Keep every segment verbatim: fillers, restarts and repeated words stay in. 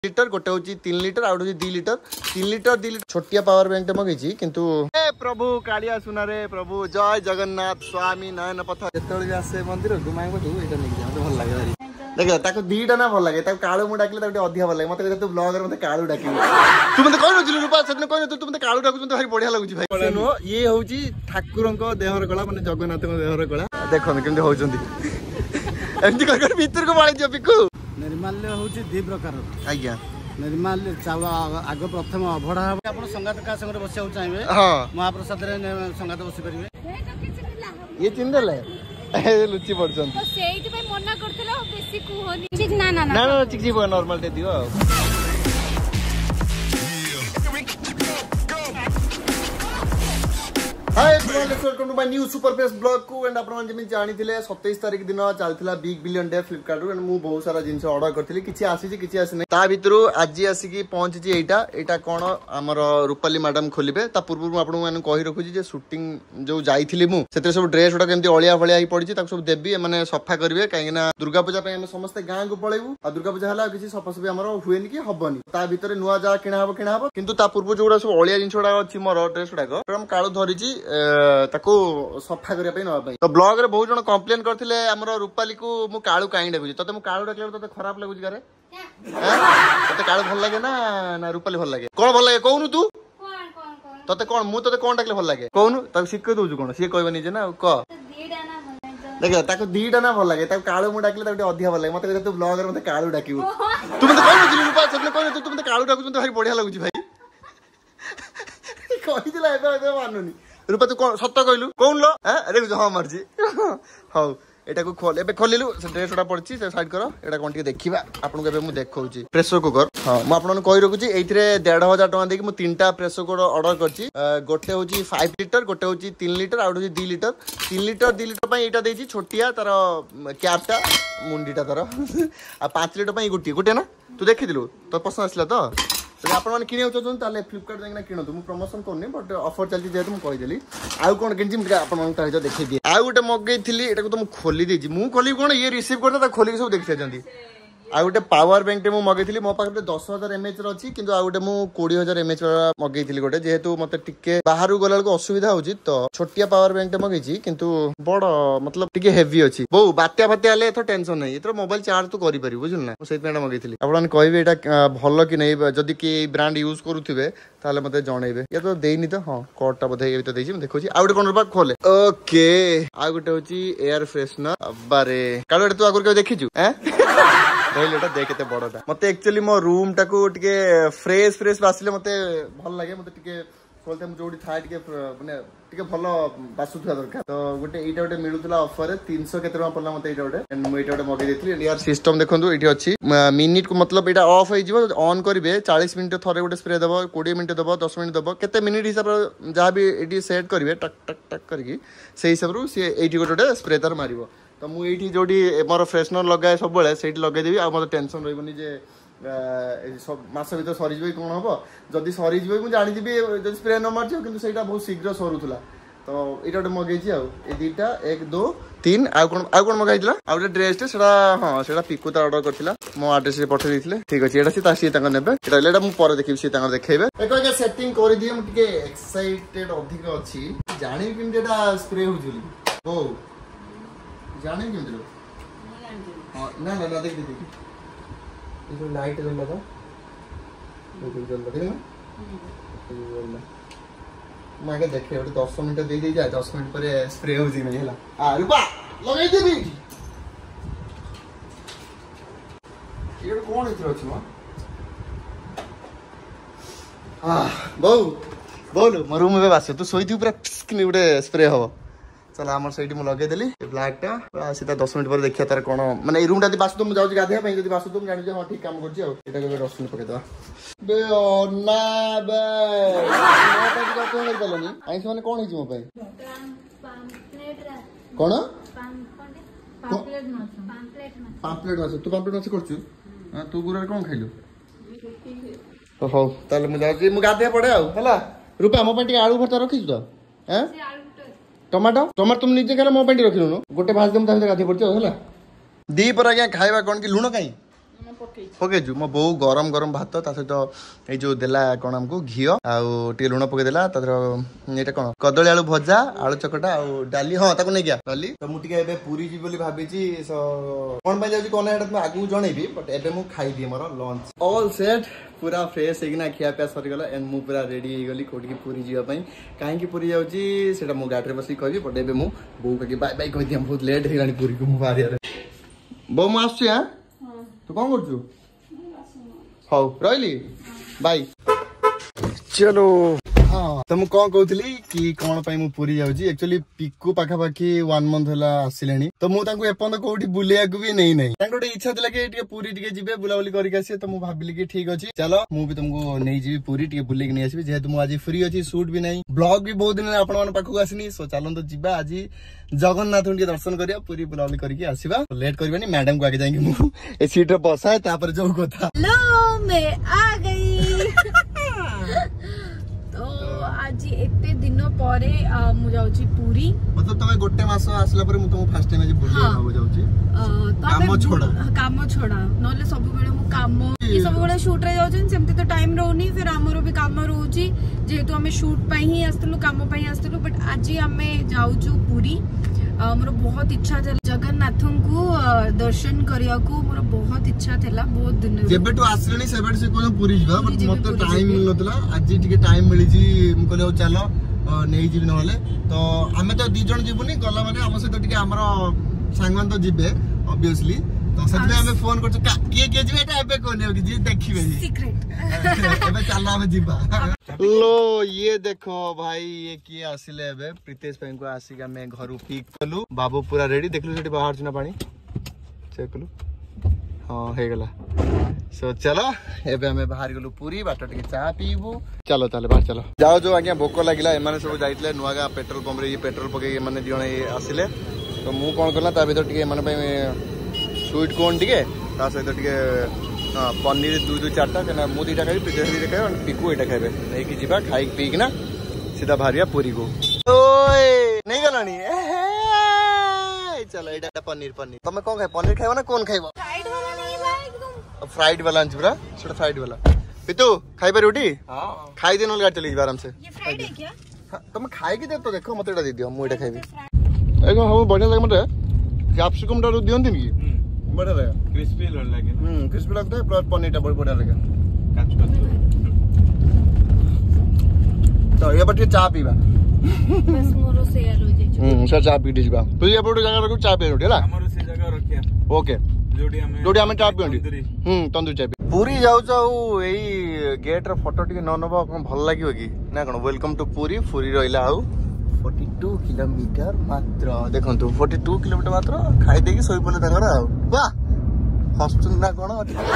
Litre गोटे हूँ तीन लिटर आउ हूँ दी लिटर तीन लिटर दी लिटर छोटिया पावर बैंक मगेची किंतु ए प्रभु कालिया सुनारे प्रभु जय जगन्नाथ स्वामी नयन पथ जो आसे मंदिर गुमाई पठू ये मत भल लगे भारी देख दीटा ना भल लगे कालू मुझे डाकिले अधिक भल लगे मतलब तू ब्लॉग मत कालू डाक तू मत कह रूपा से कह तू मत कालू डाक भाई बढ़िया लगुच भाई नुह ये हूँ ठाकुर देहर कला मैंने जगन्नाथ देहर कला देखो केमती होती एमती कर भीतर को मारी पिकू निर्माल्य हूँ दी प्रकार आज्ञा निर्माल्य चाउल आग प्रथम अभड़ा हम आप संगात का संगे बसा चाहिए महाप्रसाद संगात बसी पारे ये चिन्ह देले लुचि पड़छन तो सेइट पे मना करथलो बेसी कुहोनी ठीक ना ना ना ना ठीक जीव नॉर्मल टे दियो hi everyone let's welcome to my new super fest blog को एंड आपण जेमि जानि थिले सत्ताईस तारिख दिन चलथिला big billion day Flipkart and मु बहुत सारा जिंस ऑर्डर करथिली किछि आसी छि किछि आसी नै ता भितरु आज आसी की पहुंची छि एटा एटा कोन हमर रूपाली मैडम खोलिबे ता पूर्व आपण माने कहि रखु छि जे शूटिंग जो जाइथिली मु सेते सब ड्रेस उडा केमति अलिया भलिया ही पड़ी छि ताक सब देबी माने सफा करबे काहे ना दुर्गा पूजा पे हम समस्त गां को पळेबू आ दुर्गा पूजा हला किछि सफा सफी हमर हुएनी कि हबनी ता भितरे नुवा जा किना हबो किना हबो किंतु ता पूर्व जोडा सब अलिया जिंस उडा अछि मोर ड्रेस उडा को हम काळो धरि छि ताको सफा करिया पई नबा पई तो ब्लॉग रे बहुत जण कंप्लेन करथिले हमरो रूपाली को मु काळू काई डाकुछि तते मु काळू डाकले तते खराब लागुछि करे हैं तते काळू भल लागे ना ना रूपाली भल लागे कोन भल लागे कहनु तू कोन कोन कोन तते कोन मु तते कोन डाकले भल लागे कहनु ताको सिक्के दउछु कोन से कहबा निजे ना क दीडा ना भल लागे देख ताको दीडा ना भल लागे ताको काळू मु डाकले ताको अधिक भल लागे मते तू ब्लॉग रे मते काळू डाकिबो तू मते कहनु रूपा से कहनु तू मते काळू डाकुछु भारी बढ़िया लागुछि भाई कहि दिला एबे एबे मानुनी रूपा तू कौन सत्य कहलु कौन लो अरे हाँ मर्जी हौ एटा को खोल एबे खोलिलु से ड्रेस उडा पड़छि से साइड करो एटा कोन टिके देखिबा आपन के मु देखौछि प्रेशर कुकर हां मु आपन कहि रखुछि एथिरे डेढ़ हजार टका देकी मु तीनटा प्रेशर कुकर ऑर्डर करछि गोटे होछि पाँच लिटर गोटे होछि तीन लिटर आउ होछि दो लिटर तीन लिटर दो लिटर पई एटा देछि छोटिया तार कैपटा मुंडीटा तार आ पाँच लिटर पई गोटी गोटे ना तू देखिदिलु तो पसंद आसला तो आपण माने किने चाहछन ताले फ्लिपकार्ट जाइना किनतु मु प्रमोशन करनी बट ऑफर चलती जेतु मु कहि देली आउ कोन किनछि आपण माने ताले देखै दिए आउ गोटे मगैथिली एटा को तो मु खोली देछि मु खोली कोन ये रिसीव करता ता खोली सब देखि छथि आउ गोटे पावर बैंक मु मगैथिली मो पाखे दस हजार एमएच रो अछि किंतु आउ गोटे मु बीस हजार एमएच मगैथिली गोटे जेहेतु मते टिके बाहरु गलाल को असुविधा होछि तो छोटिया पावर बैंक मगैछि किंतु बड़ मतलब टिके हेवी अछि बहु बात्या बात्या ले एथो टेंशन नै एथरो मोबाइल चार्ज तो करि पारि बुझल ना सेइ पेंडा मगैथिली आपण कहबे एटा भलो कि नै जदी कि ब्रांड यूज करूथिबे ताले मते जणैबे या तो देइनी तो हां कोडटा बधै एबे तो देछि म देखोछि आउ गोटे कोन रुपा खोले ओके आउ गोटे होछि एयर फ्रेशनर बारे कालो तू आगुर के देखिछु हैं रहले एटा देख केते बड़टा मते एक्चुअली मो रूम टाको टिके फ्रेश फ्रेश बासिले मते भल लागे मते टिके खोलते हम जोडी थाय टिके माने टिके भलो बासुथुआ दरकार तो गोटे एटा गोटे मिलुतला ऑफर रे तीन सौ केते पड़ला मते एटा गोटे एंड मु एटा गोटे मगे देथली यार सिस्टम देखंतु एठी अछि मिनिट को मतलब एटा ऑफ होई जिवो ऑन करिवे चालीस मिनिट थरे गोटे स्प्रे दबो बीस मिनिट दबो दस मिनिट दबो केते मिनिट हिसाब जहां भी एठी सेट करिवे टक टक टक करकी से हिसाब रो से एठी गोटे स्प्रे तर मारिवो तो मु एठी जोडी मोर फ्रेशनर लगाए सब बेले सेठी लगाई देबी आ मते टेंशन रहबनी जे सब मास भीतर सरी जबे कोन हबो जदी सरी जबे मु जानि दिबी जदी स्प्रे न मारछो किंतु सेटा बहुत शीघ्र सरुथुला तो एटा गोटे मगैछि आ ए दीटा एक दो तीन आ कोन आ कोन मगाइतला आ गोटे ड्रेस टे सेटा हां सेटा पिकु ता ऑर्डर करथिला मो एड्रेस रे पठे दिथिले ठीक अछि एटा सी ता सी तांग नेबे एटा लेटा मु पर देखि सी तांग देखेबे एको जे सेटिंग कर दिए मु टिके एक्साइटेड अधिक अछि जानि किन जेटा स्प्रे होजुली ओ जाने क्यों दिलो हां ना ना देख देख ये जो लाइट जल लगा ये जल लगा ना मैं के देखे और दस मिनट दे दे जाए दस मिनट पर स्प्रे हो जी नहीं हला आ रुपा लगाई देबी ये कोन इतरो छ म आ बहु बोल म रूम में बास तू सोई थी पूरा किने उडे स्प्रे हो चला हमर सैडी मु लगे देली ब्लैक टा सीधा दस मिनिट पर देखिया तार कोन माने ए रूम टा बासु तो मु जाउ गाधे पई जदी बासु तुम जानि जे हां ठीक काम करछि आ एटा के दस मिनिट पके दवा बे ओ ना बे मोटा जी कोन कर दलनी आइस माने कोन हिजि मो पई पम्पलेट रा कोन पम्पलेट न पम्पलेट न पम्पलेट न तू पम्पलेट न करछु हां तू गुरा कोन खाइलु तो हो ताले मु जाउ मु गाधे पड़े आ हला रूपा मो पटी आलू भरता रखिस तो हैं टमाटो टमाटो तुम निजे खाला मो पेंटी रखिलु गोटे भाज दम ता गाधी पड़छ होला दी पर आज्ञा खाइबा कोन कि लुण काई पकईचु मो बो गरम गरम भात ता सहित ये जो देला कौन आमको घी आउ टे लुण पकई देला ये कौन कदली आलू भजा आलू चकटा आउ डाली हाँ ताको नहीं गया डाली तो मुझे पूरी जी बोली भाभी कौन जाऊँ कौन आगू जनइबी बट एबे मु खाई दिए मोर लंच ऑल सेट पूरा फ्रेश होना खिया पिया सरीगला एंड मु पूरा रेडी हो गली कोटी पूरी जावाई कहीं पूरी जाऊँगी मो गाड़ी बस कहि बट एबे मु बो कह बाय बाय कह दिया बहुत लेट हो पूरी को बाहर बो मु आसुची हां तू कौन कर हौ रही बाय चलो हाँ तो मुझे कौन कहती कि कौन पाई मु पूरी जाऊँगी एक्चुअली पिकू पाखापाखि वन मंथ है आसिले तो मुझे एपर्त कौटी बुलिया भी नहीं नहीं गोटे इच्छा था कि पूरी टे जी बुलाबुली करके आसिए तो मुझे भाविली कि ठीक अच्छे चलो मुझे तुमको नहीं जी पूरी टे बुलिक नहीं आसबि जेहेतु मुझे फ्री अच्छी सुट भी नहीं ब्लॉग भी बहुत दिन आपण पाखक आसनी सो चलो तो जी आज जगन्नाथ टे दर्शन करिया पूरी बुलाबुली करके आसवा लेट करबानी मैडम को आगे जाएंगे मुझे सीट बसाए तापर जो कथा हेलो मैं आ गई तो आज एते दिन पर मु जाउची पूरी मतलब तमे गोटे मास आसला पर मु तुम फर्स्ट टाइम आज बुली हो जाउची काम छोड़ा काम छोड़ा नले सब बेले मु काम ये सब बेले शूट रे जाउछन सेमते तो टाइम रहउनी फिर हमरो भी काम रहउची जेहेतु हमें शूट पई ही आस्तलु काम पई आस्तलु बट आज हमें जाउछु पूरी मोर बहुत इच्छा था जगन्नाथ को दर्शन करिया को मोर बहुत इच्छा थेला बहुत दिन जेबे तो आसलेनी सेबे से कोन पूरी जीवा बट मते टाइम मिल नतला आज टिके टाइम मिली जी हम कहले चलो नहीं जीव नले तो आमे तो दी जण जीवनी गला माने हम से तो टिके हमर सांगमान तो जीबे ऑब्वियसली तो सतले हमें फोन करछ के के जीवे एटा एबे कोने कि जी देखिबे सीक्रेट एबे चलो हम जीबा लो ये देखो भाई ये किए आसिले एबे प्रीतेश भाई को आसिका मैं घर पिक कलु बाबू पूरा रेडी देखलु सेठी बाहर छिना पानी चेक कलु हां हे गला सो चलो एबे हमें बाहर गलु पूरी बाट टिके चा पीबू चलो चलो बाहर चलो जाओ जो आज्ञा भोक लागिला एमाने सब जाइतले नुआगा पेट्रोल पंप रे ये पेट्रोल पके माने जणे आसिले तो मु कोन करला ता भीतर टिके माने स्वीट कॉर्न टिके ता सहित टिके हाँ पनीर दुई दुई चार्टा क्या मु दीटा खाई प्रीतेश दीटा खाए पिकू एटा खाइबे नहीं जीवा खाई पीकिना सीधा बाहरिया पूरी को ओए नहीं गलानी चलो एटा पनीर पनीर तमे कौन खाए पनीर खाइबो ना कौन खाइबो फ्राइड वाला नहीं बा एकदम फ्राइड वाला अंच पूरा छोटा फ्राइड वाला पितू खाइबे रोटी हां खाई दे नल गाड़ी चली आराम से ये फ्राइड है क्या तुम खाई के दे तो देखो मते एटा दे दियो मु एटा खाइबे एगो हम बढ़िया लागे मते कैप्सिकम टा दियंती नी बढ़िया लगा क्रिस्पी लगे हम्म क्रिस्पी लगता है प्लस पनीर टा बहुत बढ़िया लगे काचू काचू तो ये बटे चा पीबा बस मोरो शेयर हो जे हम्म से चा पी दिबा तो ये बटे जगह रखो चा पी रोटी हला हमरो से जगह रखिया ओके जोडी हमें जोडी हमें चा पींडी हम्म तंदूरी चा पी पूरी जाउ जाउ एई गेट र फोटो टिके न नबा कोन भल लागियो की ना कोन वेलकम टू पूरी पूरी रहिला आउ बयालीस किलोमीटर मात्र देखंतु बयालीस किलोमीटर मात्र खाई देकी सोई पले तंगर आ वाह हस्तुन ना कोन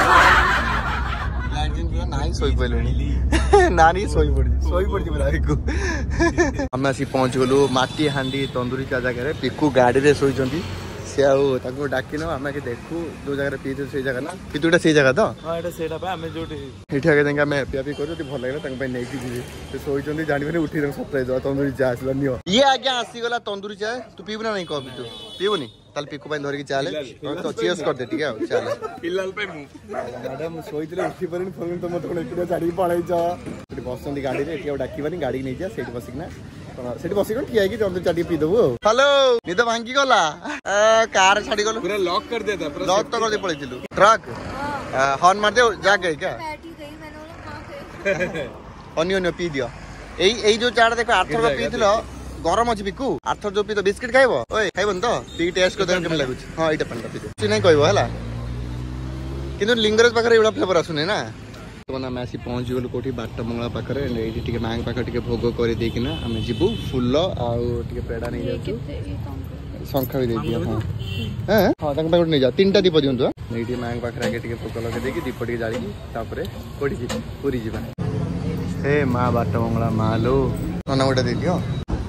लाइटिन पूरा नाई सोई पलेनी नानी सोई पड़ी सोई पड़ी बोला पिकू हम आसी पहुंच गलु माटी हांडी तंदूरी का जगह रे पिकू गाड़ी रे सोई जंती से आउ ताको डाकिनो हम के देखू दो जगह रे पीते से जगह ना पितुटा से जगह तो हां एटा सेटा पे हमें जोटी एठी आगे देंगे हमें पिया पी करू ती भल लागला तंग पे नै की जी से सोई जंती जानि बने उठी रंग सरप्राइज दो तंदूरी चा आसला नियो ये आगे आसी गला तंदूरी चा तू पीबू ना नहीं कहबी तू पीबू नी ताल पिकू पे धर के चाले तो चीयर्स कर दे ठीक है चल फिलहाल पे मु मैडम सोई तले उठी परन फोन तो मत कोन एठी गाड़ी पळाई जा एठी बसंदी गाड़ी रे एठी डाकीबानी गाड़ी नै जा सेठी बसिकना सेठी बसी कोन ठिया की जल्दी चाटी पी दबो हेलो निद भांगी गला कार छाड़ी गलो पूरा लॉक कर देता पूरा लॉक तो कर दे पळेतिलु ट्रक हॉर्न मार दे जा गई क्या बैठी गई मैंने बोला हां अन्य अन्य पी दियो एई एई जो चाड़ देखो आठर पीथिलो गरम अछि पिकू आठर जो पी तो बिस्किट खाइबो ओए खाइबन तो पी टेस्ट कर दे केम लागुछ हां एटा पन पी दे छि नै कहबो हला किंतु लिंगराज पाखरे एवडा फ्लेवर आसुने ना तो ना मैसी पहुंच गलु कोठी बाट मंगला पाखरे एठी टिके मांग पाखरे टिके भोग करि दे किना हमें जिबु फुल्लो आउ टिके पेडा नै जाउ संखा भी दे दिया हां हैं हां तंग पे नै जा तीनटा दीप दियंतु एठी मांग पाखरे आगे टिके भोग लगे दे कि दीप टिके जाली तापरे कोठी जी पूरी जीवा हे मां बाट मंगला मालो नना गोटा दे दियो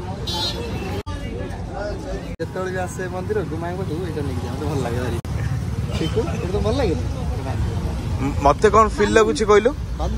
जेतोल भी आसे मंदिर घुमाई बटू एटा नै जा तो भल लागे भारी ठीक है तो भल लागे मते कौन फील लगुछि कहलु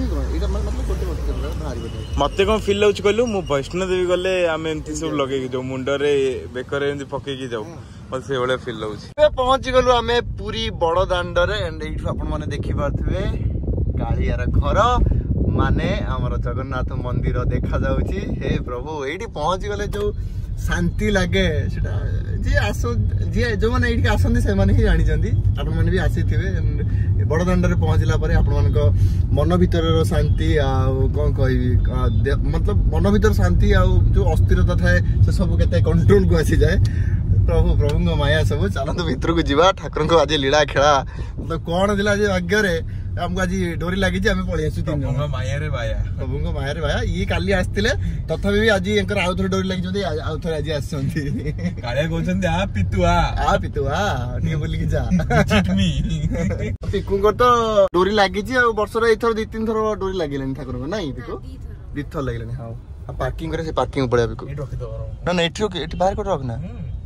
मते कौन फील लगुछि कहलु मु वैष्णो देवी गले आमे एंती सब लगे जो मुंड रे बेकर एंती पके की जाऊ मत से वाले फील लाउची ए पहुंची गलु आमे पूरी बड़ दांड रे एंड एठु आपण माने देखि पारथुवे कालियार घर माने हमर जगन्नाथ मंदिर देखा जाउची। हे प्रभु एठी पहुंची गले जो शांति लगे सेटा जे आसो जे जो माने एठी आसंदी से माने ही जानि जंदी आपण माने भी आसीथिबे बड़ दांड रे पहुंचला परे आपण मान को मन भीतर रो शांति आ कोन कहबी मतलब मन भीतर शांति आ जो अस्थिरता थाए से सब केते कंट्रोल को आसी जाए। प्रभु प्रभु माया सब चलत भीतर को जीवा ठाकुर को आज लीला खेला मतलब कौन दिला जे भाग्य रे हमको आज डोरी लगी आम पलि आसु तीन जन माया रे बाया प्रभु माया रे बाया ये काली आसतिले तथापि भी आज एंकर आउ थोड़ी डोरी लगी जंदी आउ थोड़ी आज आसछंती कालिया कहछन आ पितुआ आ पितुआ टिके बोली के जा चिटमी पिकुंकर तो डोरी लगी छी आ वर्ष रे एथर दो तीन थर डोरी लागिलेनी ठाकुर को नहीं पिको दिथर लागिलेनी हां आ पार्किंग करे से पार्किंग पड़े पिको एठी रखि दो ना ना एठी एठी बाहर को रखना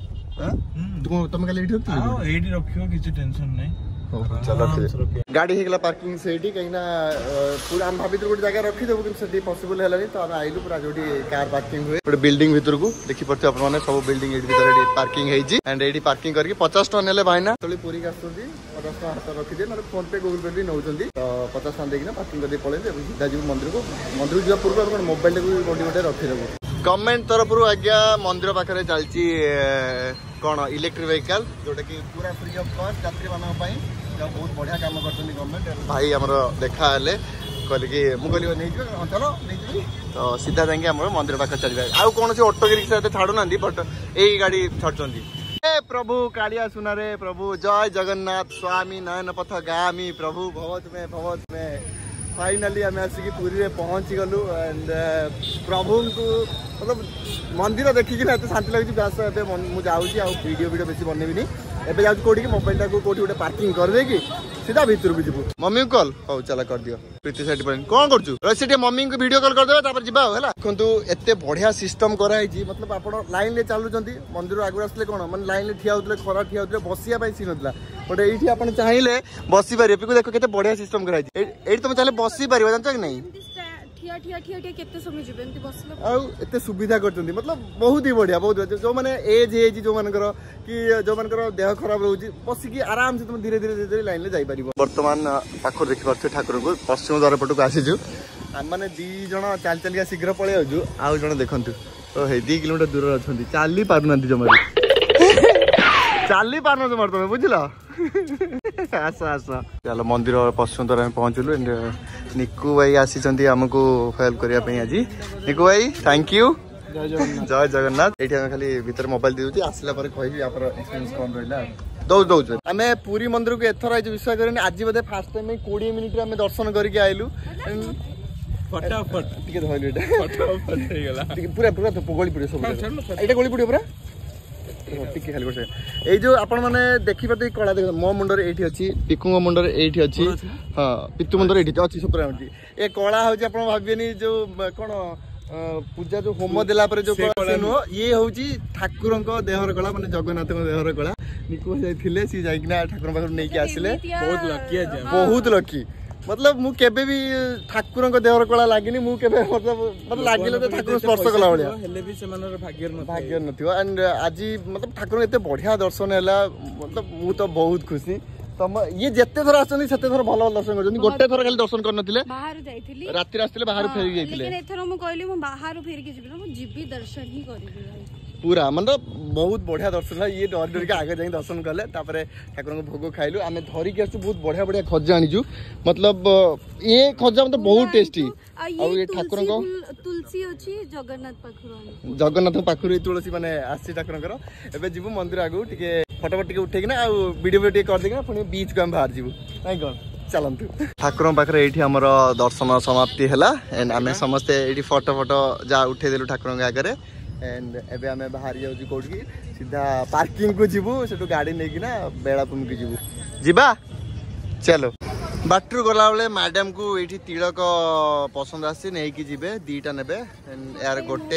तुम तुम काली एठी रखती हां एठी रखियो किछ टेंशन नहीं। चलो गाड़ी हेगला पार्किंग सेठी कहीं पूरा हम भाभी गोटे जगह रखी देबो कि सेठी पॉसिबल हेलानी तो हम आइलु पूरा जोटी कार पार्किंग हुए गोटे बिल्डिंग भीतर को देखि पड़ते अपन माने सब बिल्डिंग एठी भीतर एठी पार्किंग हेजी एंड एठी पार्किंग करके पचास टन नेले भाईना तोली पूरी कास्तुंदी पचास टन हाथ रखि दे माने फोन पे गूगल पे भी नउचंदी तो पचास टन देकिना पार्किंग कर दे पळे सीधा जीव मंदिर को मंदिर जीवा पूर्व अपन मोबाइल को गोटी गोटे रखि देबो। गवर्नमेंट तरफ आज्ञा मंदिर पाखे चलती कौन इलेक्ट्रिक व्हीकल जोटा कि पूरा फ्री ऑफ कॉस्ट यात्री मान बहुत बढ़िया काम कर गवर्नमेंट भाई आमर देखा कहले कि मुझे नहीं चलो नहीं तो सीधा जाएंगे मंदिर पाखे चलिए आउ कौन से ऑटो रिक्शा छाड़ू ना बट यही गाड़ी छाड़ुंट प्रभु कालिया सुनारे प्रभु जय जगन्नाथ स्वामी नयन पथ गामी प्रभु भवत में भवत में फाइनाली आम आसिक पुरी रे पहुंची गलु एंड प्रभु को मतलब मंदिर देखिक शांति लगे व्यास मुझे जाऊँगी आ वीडियो वीडियो बेसी बनैबी एबे जाऊँ कौटी मोबाइल टाक कौटी गोटे पार्किंग करदे कि सीधा भीतर को जीवु मम्मी को कॉल हौ चला कर दियो प्रीति साइड पर कौन करछु रसी मम्मी को वीडियो कॉल कर देबा तापर जिबा होला देखंतु एते बढ़िया सिस्टम कराई छी मतलब आपण लाइन ले चालू जंती मंदिर आगु आसले कोन माने लाइन ले ठिया होतले खरा ठिया होतले बसिया पई सी नतला बट एठी आपण चाहिले बसी पारे पिको देखो केते बढ़िया सिस्टम कराई छी एठी तुम चाहिले बसी पारिबा जानछ कि नहीं ठिया ठिया ठिया ठिया केते समय जिबे एंती बसला आ एते सुविधा करचंती मतलब बहुत ही बढ़िया बहुत जो माने एज एज जो मानकर कि जो मानकर देह खराब रहउची बसी की आराम से तुम धीरे धीरे धीरे लाइन ले जाई परिबो। वर्तमान पाखर देखि पारछ ठाकुर को पश्चिम द्वार पटक आसीजु हम माने दी जण चाल चल के शीघ्र पळे आजु आउ जण देखंतु ओ हे दो किलोमीटर दूर अछंती चाली पारुनांती जमारी चाली पारन जमार तुम बुझिला आस आस चलो मंदिर पश्चिम द्वार पहुंचलु एंड निकू भाई आसी आमको हेल्प करने आज निकू भाई थैंक यू जय जगन्नाथ ये खाली भीतर मोबाइल दी आसला कहि एक्सपीरियंस कौन रहा दौ दौ आम पुरी मंदिर को एथर आज विश्वास करें आज बोधे फास्ट टाइम कोड़े मिनिट आम दर्शन करके आइलु फटाफट पूरा पूरा गली पड़े सब ये गली पड़े पूरा टिके खाली गोटे ए जो आपण माने देखि पते कला देख मो मुंडर एठी अछि पिकुंग मुंडर एठी अछि हां पितु मुंडर एठी अछि सुपर अछि ए कला होछि आपण भाबियनी जो कोन पूजा जो होम देला पर जो कला नो ये होछि ठाकुरन को देहर कला माने जगन्नाथ को देहर कला निको जाइथिले सी जाइकिना ठाकुरन पाखर नै के आसिले बहुत लकी बहुत लकी मतलब मु केबे भी ठाकुर को देहर कला लागिनी मु केबे मतलब मतलब लागिले तो ठाकुर स्पर्श कला बलिया हेले भी सेमानर भाग्य न भाग्य नथियो एंड आज मतलब ठाकुर एते बढ़िया दर्शन हैला मतलब मु तो बहुत खुशी तम ये जेते थर आछनी सेते थर भलो दर्शन करजनी गोटे थर खाली दर्शन करनथिले बाहर जाइथिली रात्रि आस्थिले बाहर फेरि जाइथिले लेकिन एथर मु कहली मु बाहर फेरि के जिबि मु जिबि दर्शन ही करिबि पूरा मतलब बहुत बढ़िया दर्शन है ये डर डर के आगे जाए दर्शन कले ठाकुर को भोग खाइलु आम धरिक आसु बहुत बढ़िया बढ़िया खजा आनीचु मतलब ये खजा मतलब बहुत टेस्टी ये ठाकुर को तुलसी अछि जगन्नाथ पाखुर जगन्नाथ पाखुर तुलसी माने आसी ठाकुर एबे जीवु मंदिर आगु टिके फटाफट टिके उठे किना आ वीडियो वीडियो कर देकिना पुनी बीच को हम बाहर जीवु नाही कोन चलंतु ठाकुर पाखरे एठी हमर दर्शन समाप्ति हैला एंड आमे समस्त एठी फोटो फोटो जा उठे देलु ठाकुर के आगे एंड एबे हमें बाहर जाउची कोठी सीधा पार्किंग को जीवु सेटू गाड़ी नै किना बेलापुम के जीवु जीबा चलो बाटरू गला बेले मैडम को एठी तिलक पसंद आसी नै कि जीबे दीटा नेबे एंड यार गोटे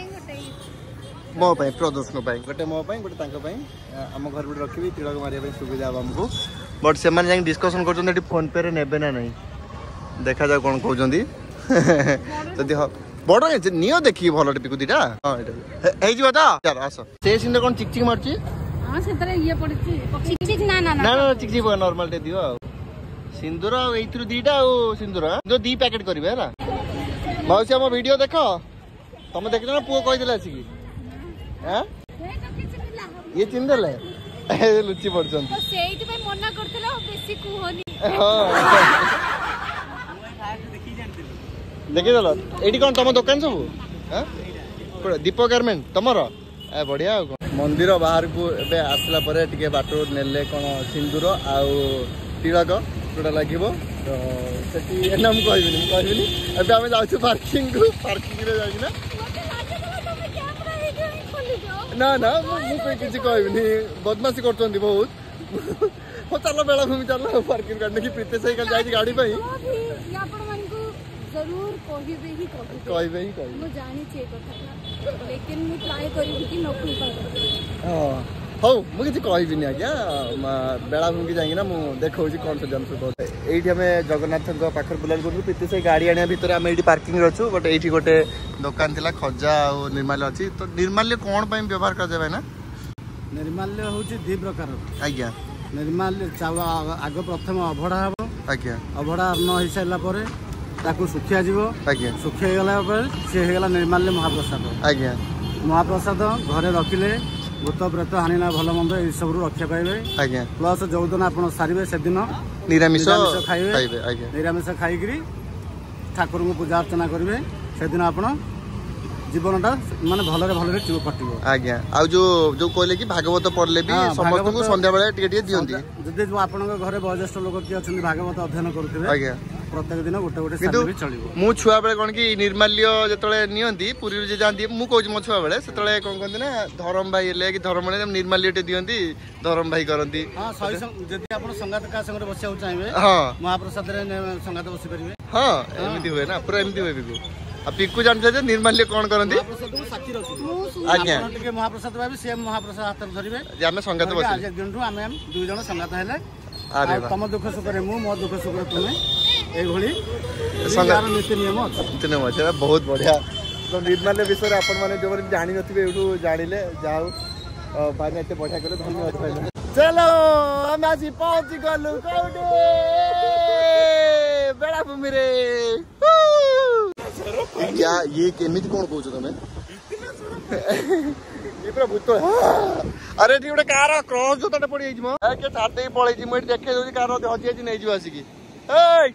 मो पई प्रदर्शन पई गोटे मो पई गोटे तांको पई हम घर बिट रखिबी तिलक मारिया पई सुविधा हमको बट से माने जाई डिस्कशन करछन एठी फोन पे रे नेबे ना नै देखा जा कोन कहउजंदी जदी ह बड़ नियो देखी भल टिपी दीटा हाँ ए जीवा ता चल आस से सिन कोन चिक चिक मारची हां सेतरे ये पड़छि चिक ना ना ना ना चिक चिक नॉर्मल टे दियो सिंदूर एइथरु दीटा ओ सिंदूर जो दी पैकेट करबे हला मौसी हम वीडियो देखो तुम देख ना पुओ कहि देला छी हैं ये चिन देले लुचि पड़छन तो सेइति पे मना करथला बेसी कुहनी देखि देलो एडी कोन तम दुकान सब हैं दीपक गारमेंट तमरो ए बढ़िया मंदिर बाहर को एबे आसला परे टिके बाटो नेले कोन सिंदूर आउ तिलक जोड़ा लगिबो तो सेठी एना हम कहबिनी कहबिनी एबे हम जाउ छु पार्किंग को पार्किंग रे जाई ना ना ना मु कोई किछि कहबिनी बदमाशी करछंदी बहुत हो चलो बेला भूमि चलो पार्किंग करने की प्रीते से कल जाई गाड़ी पई आपण मन को जरूर कहिबे ही कहिबे कहबे ही कहबे मु जानि छे कथा लेकिन मु ट्राई करिबी कि नकुल पार हां हो मु किछि कहबिनी आज्ञा बेला भूमि जाई ना मु देखौची कोन से जन सुतो एठी हमें जगन्नाथ को पाखर बुलाल करू प्रीते से गाड़ी आनिया भीतर हम एठी पार्किंग रछु बट एठी गोटे दुकान थिला खजा और निर्माल्य अछि तो निर्माल्य कोन पई व्यवहार कर जाय ना निर्माल्य होची दी प्रकार आज्ञा निर्माल्य चावल आग प्रथम अभड़ा हबो आज्ञा अभड़ा न हिस साइला परे ताकू सुखिया जीवो आज्ञा सुखिया गला परे से हेगला निर्माल्य महाप्रसाद आज्ञा महाप्रसाद घरे रखिले भूत प्रेत हानि ना भल मंद ए सब रक्षा पाइबे आज्ञा प्लस जो दिन आपण सारिबे से दिन निरामिष खाइबे खाइबे आज्ञा निरामिष खाइकरी ठाकुर को पूजा अर्चना करिवे से दिन आपण जीवनटा माने भलरे भलरे कटिबो आज्ञा आ जो जो कहले कि भागवत पढ़ले भी समस्त को संध्या बेला टिके टिके दियंती जदि जो आपण घरे वयोज्येष्ठ लोक कि अछन भागवत अध्ययन करथिबे आज्ञा प्रत्येक दिन गोटे गोटे साल भी चलिबो मु छुआ बेले कोन कि निर्माल्य जतले नियंती पुरी जे जानती मु कहू मो छुआ बेले सेतले कोन कहंती ना धरम भाई हेले कि धरम ने निर्माल्य टे दियंती धरम भाई करंती हां सही जदि आपण संगात का संग बसिया चाहबे हां महाप्रसाद रे संगात बसि परिबे हां एमिति होय ना पूरा एमिति होय बिकु आ पिकु जानते जे निर्माल्य कोन करंती महाप्रसाद को साक्षी रखी आज्ञा आपण टिके महाप्रसाद भाबी से महाप्रसाद हाथ धरिबे जे हमें संगात बसि आज दिन रु हमें दुई जण संगात हेले अरे तम दुख सुख रे मु मो दुख सुख रे तुमे ए घोली संगात नीति नियम इतने मजा बहुत बढ़िया तो निर्माल्य विषय आपण माने जो जानि नथिबे एठू जानिले जाऊ भाई एते बढ़िया करे धन्यवाद भाई चलो हम आज पहुंच गलु कोडे बेड़ा भूमि रे क्या ये केमिति कोन कहू छ तमे ये पूरा भूत अरे ठी गोटे कार क्रॉस जो तटे पड़ी म ए के छाड़ दे पळै छी म देखे दो कार हजी हजी नै जीवा आसी की ए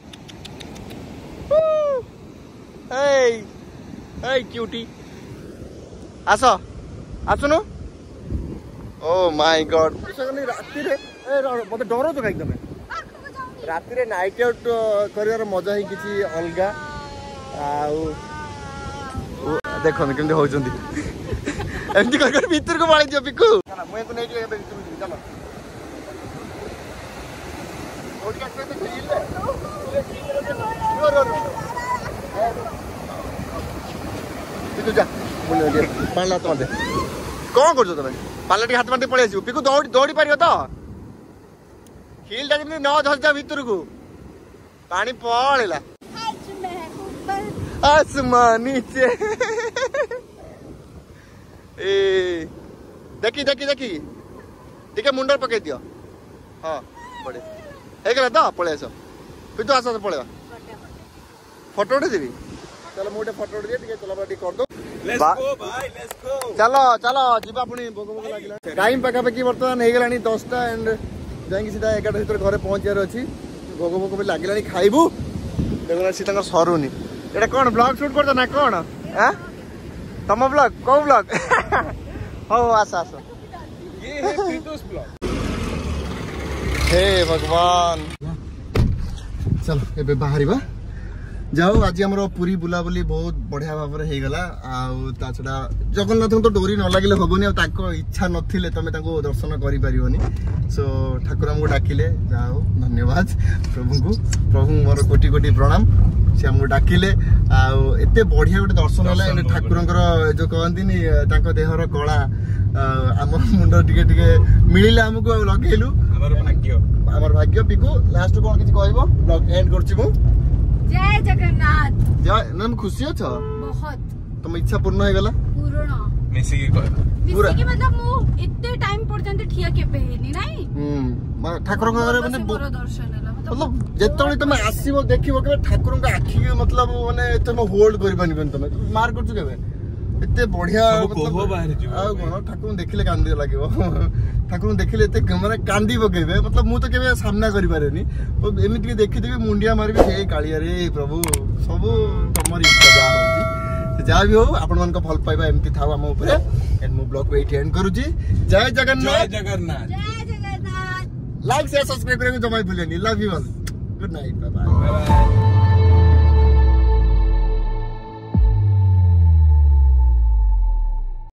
ए ए क्यूटी आसो आसुनु ओ माय गॉड राति रे ए मते डरो तो एकदम राति रे नाइट आउट करियर मजा ही किछि अलगा आउ देखो न केमते होचंदी एमती कर कर भीतर को बाळी जो पिकू चला मैं को नै जो भीतर चलो ओटी का तो खेल रो रो रो पिकू जा बोल दे पाला तो दे कोन करजो तमे पाला टी हाथ मारते पळे आसी पिकू दौड़ी दौड़ी पारियो तो हिल दा न धस जा भीतर को पानी पळेला आसमान नीचे ए देखी देखी देखी टिके मुंडर पकई दियो हाँ पड़े हेगला तो पळे आस फिर तो आस पळेवा फोटो उठे देबी चलो मोटे फोटो उठे टिके चला बाटी कर दो लेट्स गो भाई लेट्स गो चलो चलो जीवा पुनी भोग भोग लागिला टाइम पका पकी वर्तमान हेगलानी दसटा एंड जाई सीधा एगारटा भीतर घरे पहुंचार अछि भोग भोग भी लागिलानी खाइबू देखला सीता सरुनी एटा कोन ब्लॉग शूट करता ना कोन हैं तम ब्लॉग को ब्लॉग हो आसा आसा ये है प्रीतोस ब्लॉग हे भगवान चलो एबे बाहरिबा जाओ आज हमरो पूरी बुला बुली बहुत बढ़िया भाबरे हे गला आ ता छडा जगन्नाथ तो डोरी न लागिले होबनी आ ताको इच्छा नथिले तमे ताको दर्शन करि परिबोनी सो ठाकुर हमको डाकिले जाओ धन्यवाद प्रभु को प्रभु मोर कोटि कोटि प्रणाम से हमको डाकिले आ एते बढ़िया गोटे दर्शन होला एने ठाकुरंकर जो कहंतिनी ताको देहर कला आम मुंड टिके टिके मिलिला हमको लगेलु हमर भाग्य हमर भाग्य पिकू लास्ट कोन किछ कहबो ब्लॉग एंड करछि मु जय जगन्नाथ जय नम खुशी हो छ बहुत तुम इच्छा पूर्ण हो गला पूर्ण मिसिकी कर पूरा मिसिकी मतलब मु इत्ते टाइम पर्यंत ठिया केबे हेनी नाही हम ठाकुर घरे माने मोर दर्शन होला मतलब जेतबे तुम आसीबो देखिबो के ठाकुर का आखी के मतलब माने तुम होल्ड करि पानिबन तुम मार करछु केबे एते बढ़िया मतलब आ कोन ठाकुर देखिले कांदी लागिवो ठाकुर देखिले एते माने कांदी बगेबे मतलब मु तो केबे सामना करि पारेनी एमिति देखि देबे मुंडिया मारबे हे कालिया रे प्रभु सब तमरी इच्छा जा होची जा भी हो आपण मन को फल पाइबा एमती थाव हम ऊपर एंड मु ब्लॉग पे एंड करू जी जय जगन्नाथ जय जगन्नाथ जय जगन्नाथ लाइक शेयर सब्सक्राइब करके जमाई भूलेनी love you all good night bye bye bye bye